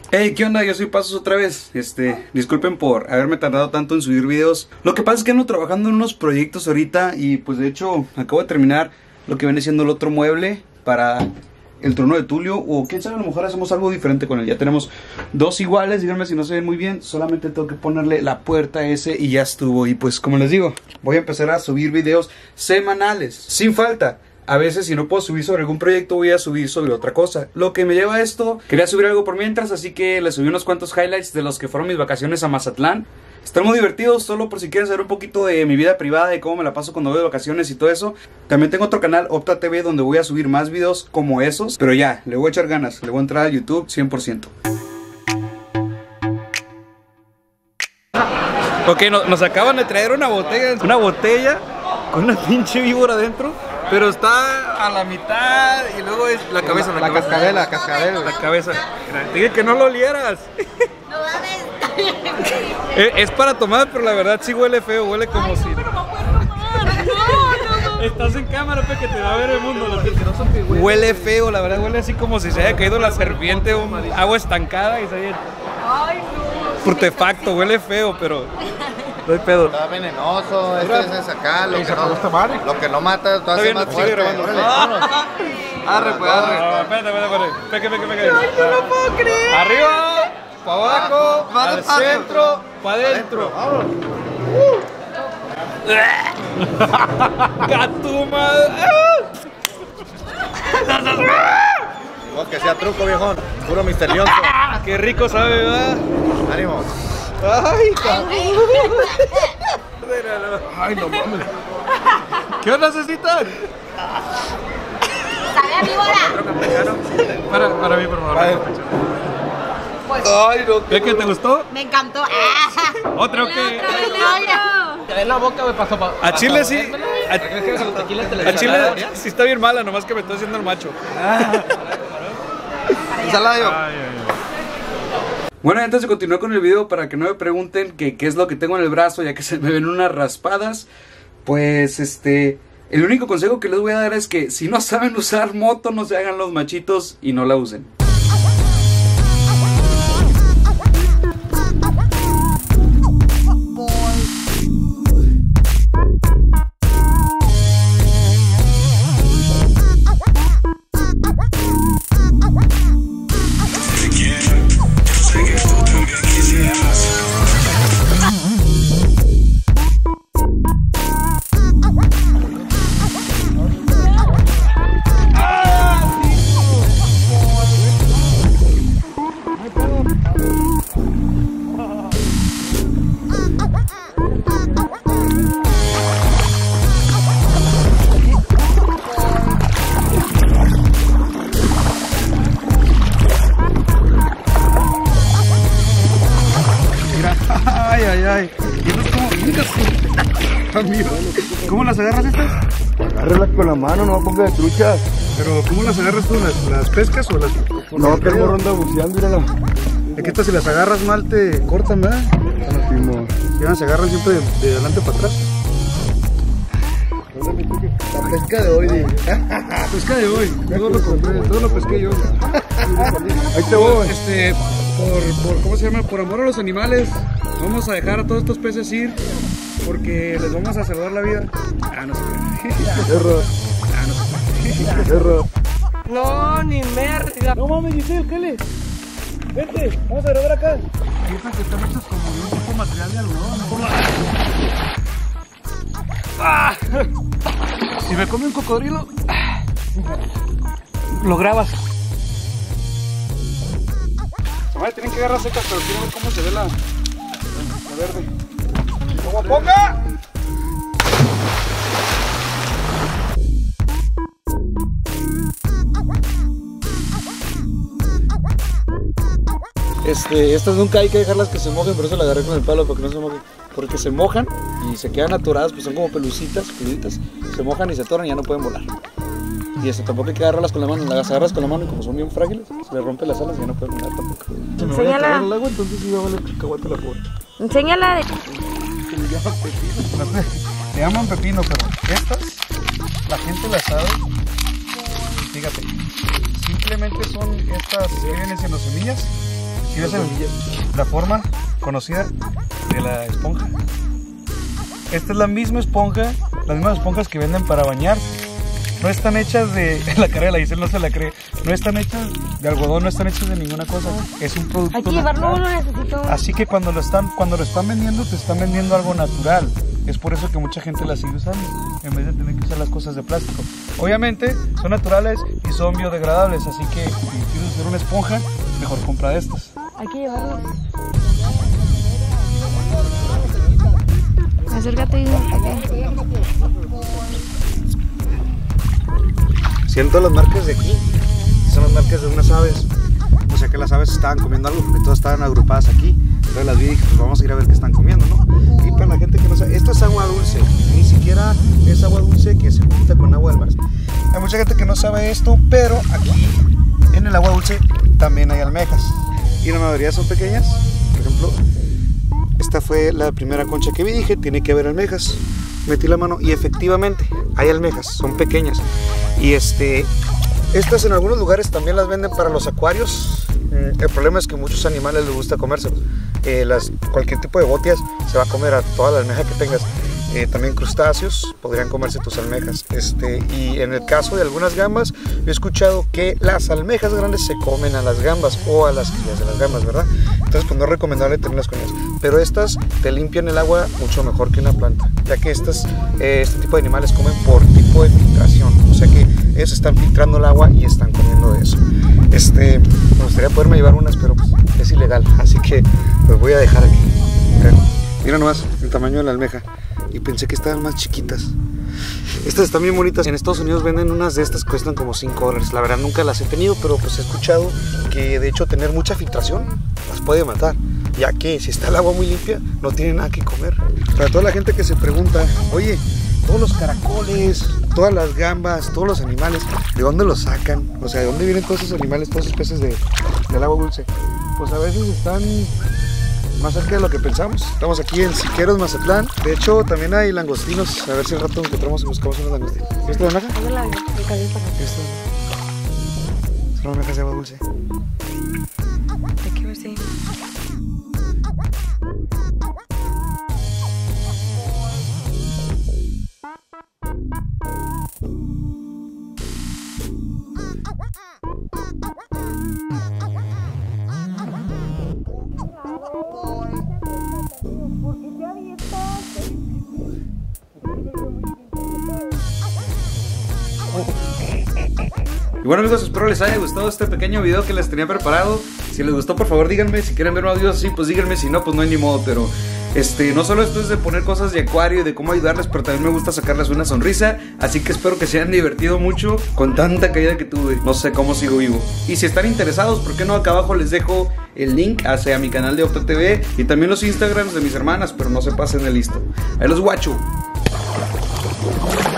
Hey, ¿qué onda? Yo soy Pasos otra vez. Disculpen por haberme tardado tanto en subir videos. Lo que pasa es que ando trabajando en unos proyectos ahorita y pues de hecho acabo de terminar lo que viene siendo el otro mueble para el trono de Tulio, o quién sabe, a lo mejor hacemos algo diferente con él. Ya tenemos dos iguales, díganme si no se ven muy bien. Solamente tengo que ponerle la puerta ese y ya estuvo. Y pues como les digo, voy a empezar a subir videos semanales, sin falta. A veces si no puedo subir sobre algún proyecto, voy a subir sobre otra cosa. Lo que me lleva a esto, quería subir algo por mientras, así que les subí unos cuantos highlights de los que fueron mis vacaciones a Mazatlán. Están muy divertidos, solo por si quieren saber un poquito de mi vida privada, de cómo me la paso cuando voy de vacaciones y todo eso. También tengo otro canal, Opta TV, donde voy a subir más videos como esos. Pero ya, le voy a echar ganas, le voy a entrar a YouTube 100%. Ok, nos acaban de traer una botella con una pinche víbora adentro. Pero está a la mitad y luego es la cabeza. La cascabel. La cabeza. Te dije que no lo olieras. No mames. Es para tomar, pero la verdad sí huele feo, huele como si... Pero no puedo tomar. No. Estás en cámara, que te va a ver el mundo. Huele feo, la verdad huele así como si se haya caído la serpiente, agua estancada y se haya... Ay, no. Putefacto, huele feo, pero... Doy pedo. Está venenoso, es acá, lo que no mata, todo hace más fuerte. Arre, pues, arre. Espérate. Peque. Ay, yo no puedo creer. Arriba, para abajo, al centro, para adentro. ¡Catuma! No, que sea truco, viejón. Puro misterioso. Qué rico sabe, ¿verdad? Ánimo. Ay, cabrón. Ay, no mames. ¿Qué onda, Cecita? ¿Sabe a víbora? Para mí, por favor. Pues, Ay, no. ¿Qué te gustó? me encantó. Otro que... En la boca me pasó para... A Chile sí. A Chile sí está bien mala, nomás que me estoy haciendo el macho. Bueno, antes de continuar con el video, para que no me pregunten qué es lo que tengo en el brazo, ya que se me ven unas raspadas, pues el único consejo que les voy a dar es que si no saben usar moto, no se hagan los machitos y no la usen. Ay. ¿Y no es como nunca? ¿Cómo las agarras estas? Agárralas con la mano, no ponga de trucha. Pero ¿cómo las agarras tú? ¿Las pescas o las...? No, que el morro anda buceando, mírala. Es que estas si las agarras mal te cortan, ¿verdad? Ya se agarran siempre de adelante para atrás. La pesca de hoy, La pesca de hoy, todo lo compré, todo lo pesqué yo. Ahí te voy. ¿Cómo se llama? Por amor a los animales, vamos a dejar a todos estos peces ir, porque les vamos a salvar la vida. No se puede. Error. No se puede. Error. No, ni merda. No mames, Giselle, Kele. Vente, vamos a grabar acá. Fíjate que están hechos como de un tipo material de algodón. Si me come un cocodrilo, lo grabas. Madre, tienen que agarrar secas, pero quiero ver cómo se ve la verde. ¡Como ponga! Estas nunca hay que dejarlas que se mojen, por eso la agarré con el palo para que no se mojen. Porque se mojan y se quedan atoradas, pues son como peluditas, se mojan y se atoran y ya no pueden volar. Y tampoco hay que agarrarlas con la mano, las agarras con la mano y como son bien frágiles, se les rompen las alas y ya no pueden volar tampoco. Enséñala. El agua, entonces sí va a valer cacahuate la pobre. Enséñala. Le llaman pepino, pero estas, la gente las sabe. Fíjate, simplemente son estas que vienen siendo semillas. Aquí ves la forma conocida de la esponja. Esta es la misma esponja, las mismas esponjas que venden para bañar. No están hechas de... La cara de la Giselle no se la cree. No están hechas de algodón, no están hechas de ninguna cosa. Es un producto Hay que llevarlo, lo necesito. Así que cuando lo están vendiendo, te están vendiendo algo natural. Es por eso que mucha gente las sigue usando, en vez de tener que usar las cosas de plástico. Obviamente son naturales y son biodegradables, así que si quieres usar una esponja, mejor compra estas. Hay que llevarlo. Acércate y Siento las marcas de aquí, son las marcas de unas aves. O sea que las aves estaban comiendo algo porque todas estaban agrupadas aquí. Entonces las vi y dije, pues vamos a ir a ver qué están comiendo, ¿no? Y para la gente que no sabe, esto es agua dulce, ni siquiera es agua dulce que se junta con agua del mar. Hay mucha gente que no sabe esto, pero aquí en el agua dulce también hay almejas. Y la mayoría son pequeñas. Por ejemplo, esta fue la primera concha que vi, dije, tiene que haber almejas. Metí la mano y efectivamente hay almejas, son pequeñas. Y estas en algunos lugares también las venden para los acuarios. El problema es que a muchos animales les gusta comérselos. Cualquier tipo de botias se va a comer a toda la almeja que tengas. También crustáceos podrían comerse tus almejas. Y en el caso de algunas gambas, he escuchado que las almejas grandes se comen a las gambas o a las crías de las gambas, ¿verdad? Entonces pues no es recomendable tenerlas con ellas. Pero estas te limpian el agua mucho mejor que una planta, ya que este tipo de animales comen por tipo de filtración. O sea que ellos están filtrando el agua y están comiendo de eso. Me gustaría poderme llevar unas, pero pues, es ilegal, así que los voy a dejar aquí. Mira nomás el tamaño de la almeja. Y pensé que estaban más chiquitas. Estas están bien bonitas. En Estados Unidos venden unas de estas, cuestan como $5. La verdad nunca las he tenido, pero pues he escuchado que de hecho tener mucha filtración las puede matar, ya que si está el agua muy limpia no tiene nada que comer. Para toda la gente que se pregunta, oye, todos los caracoles, todas las gambas, todos los animales, ¿de dónde los sacan? O sea, ¿de dónde vienen todos esos animales, todos esos peces del agua dulce? Pues a veces están más cerca de lo que pensamos. Estamos aquí en Siqueros, Mazatlán. De hecho, también hay langostinos. A ver si al rato encontramos y buscamos unos langostinos. ¿Esta es la almeja? Esta. Son almejas de agua dulce. Aquí sí. Y bueno amigos, espero les haya gustado este pequeño video que les tenía preparado. Si les gustó, por favor díganme. Si quieren ver más videos así, pues díganme. Si no, pues no hay ni modo. Pero no solo esto es de poner cosas de acuario y de cómo ayudarles, pero también me gusta sacarles una sonrisa. Así que espero que se hayan divertido mucho con tanta caída que tuve. No sé cómo sigo vivo. Y si están interesados, ¿por qué no? Acá abajo les dejo el link hacia mi canal de Octa TV y también los Instagrams de mis hermanas, pero no se pasen de listo. Ahí los guacho.